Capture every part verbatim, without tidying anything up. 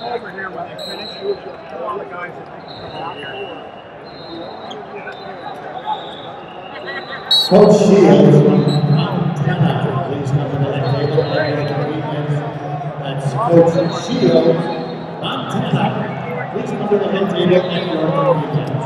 over here when they finish. All the guys that think come out here. Coach Shields from Montana, please come to the head table and your convenience. That's Coach Shields, Montana. Please come to the head table and your convenience.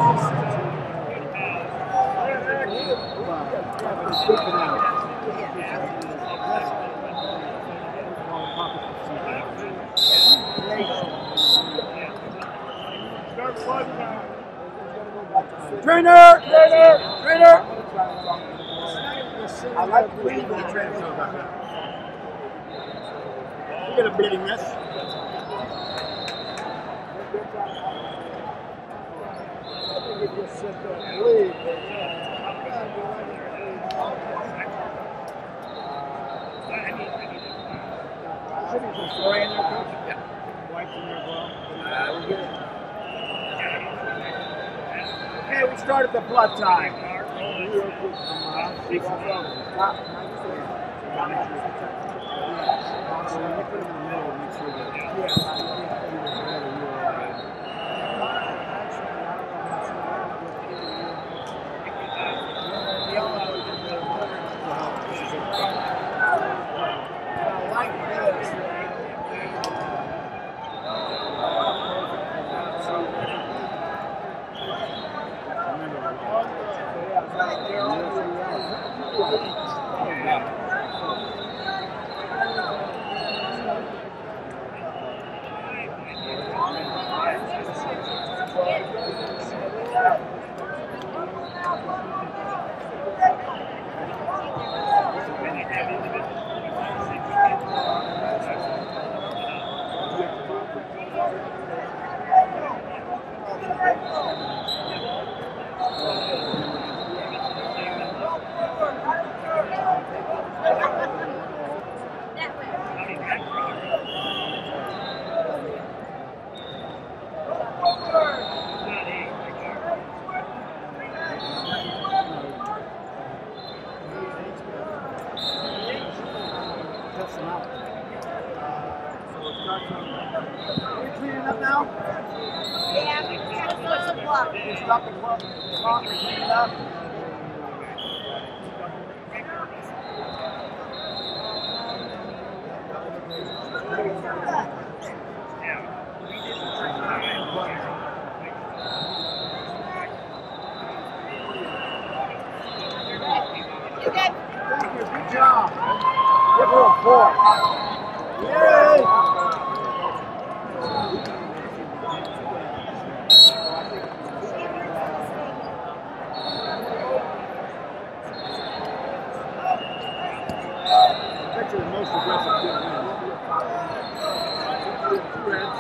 Trainer! Trainer! Trainer! I like the way the trainer goes out. Look at a bleeding miss. Should be some story in there, coach? Yeah. Wipes in there as well. Uh, we're good. Okay, we start at the blood time. Stop the clock. Clock. Clean it up. Thank you. Good job. Give her a four. Yay! The most aggressive kid wins. Two reds.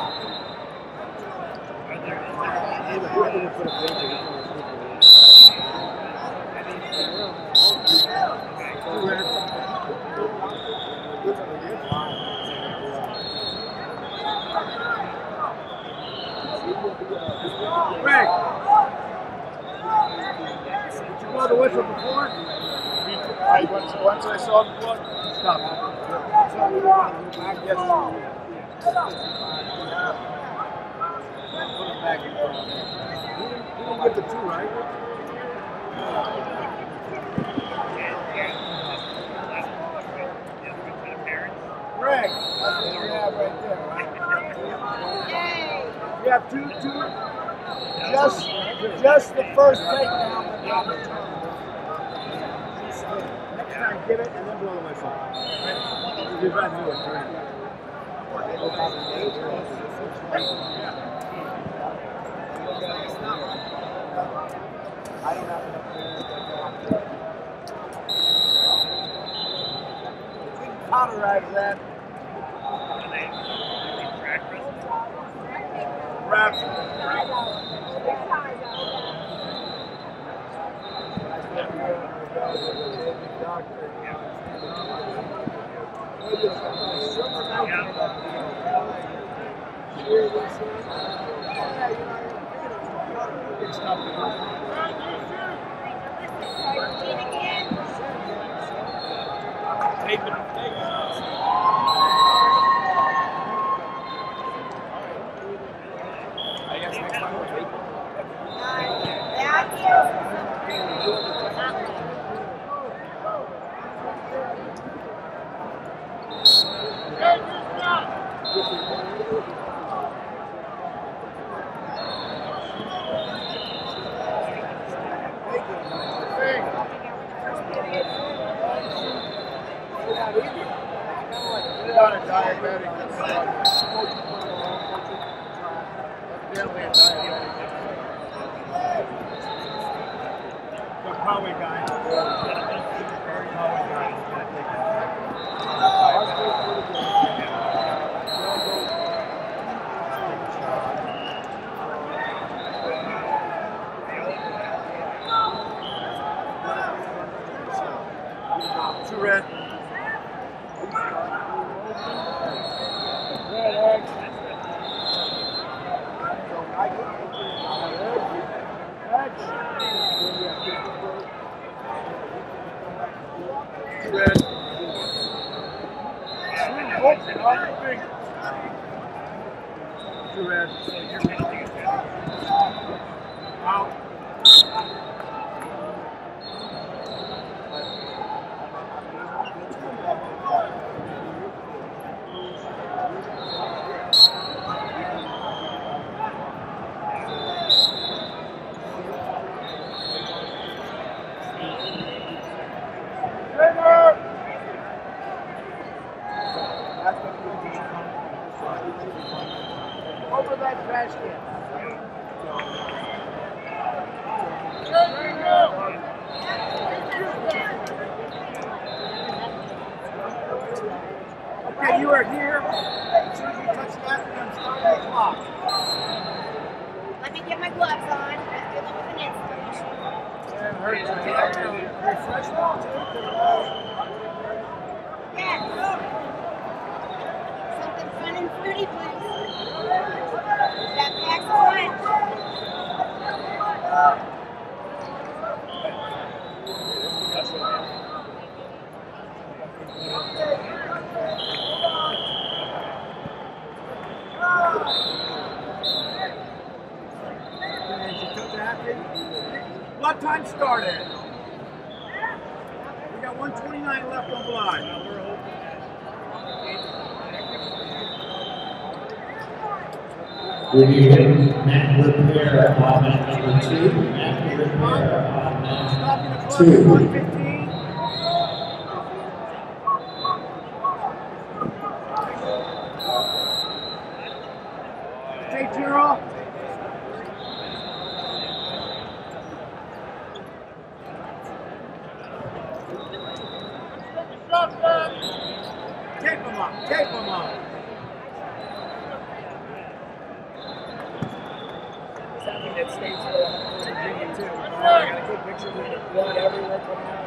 Two reds. Greg, did you blow the whistle before? I, once, once I saw the blood, stop. Yes. Put it back in front of me. You didn't get the two, right? Greg, that's what you have right there, right? You have two, two. Just, just the first takedown, but not the turn. Next time, give it and then blow the whistle. You're about to do it, right? I don't have enough. We can cauterize that. Wrap. Power guy. Power guy. Two red. Red. Two red. Out. Over that trash can. Okay, you are here. As soon as you touch that, we're going to start the clock. Let me get my gloves on. I'm dealing with an installation. And hurt your hand. Refresh ball, too. Yes. Something fun and fruity, please. That packs a lunch. Blood time started. We got one twenty-nine left on blood. We need Matt Repair on match number two. Matt Repair on match two. Take zero. Tape them up, tape them up. Something that stays for Virginia too. I got a good picture with the blood everywhere coming out.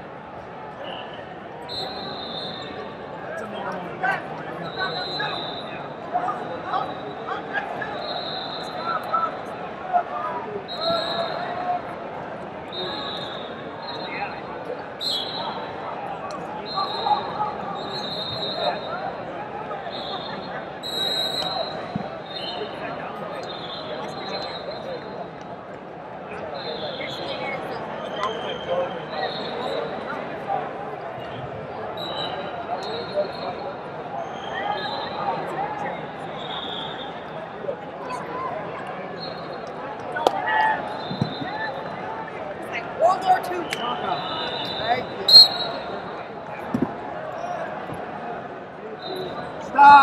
That's a normal back. World War Two. Thank you. Stop.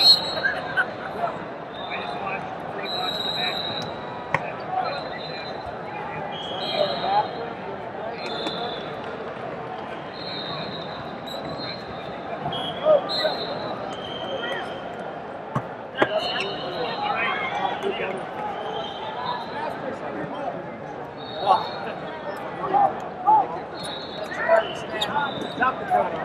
Stop the brother.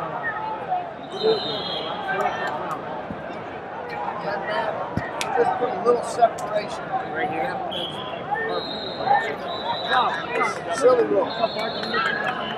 Just put a little separation right here. Silly rule.